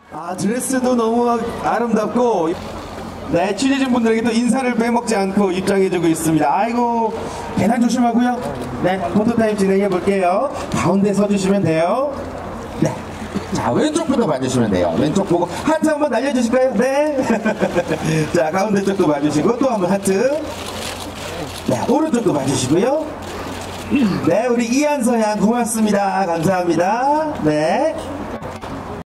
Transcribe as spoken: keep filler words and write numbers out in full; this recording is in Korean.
아, 드레스도 너무 아름답고, 네, 취재진 분들에게 또 인사를 빼먹지 않고 입장해주고 있습니다. 아이고, 계단 조심하고요. 네, 포토타임 진행해 볼게요. 가운데 서주시면 돼요. 네. 자, 왼쪽부터 봐주시면 돼요. 왼쪽 보고 하트 한번 날려주실까요? 네. 자, 가운데 쪽도 봐주시고, 또 한번 하트. 네, 오른쪽도 봐주시고요. 네, 우리 이한서 양 고맙습니다. 감사합니다. 네.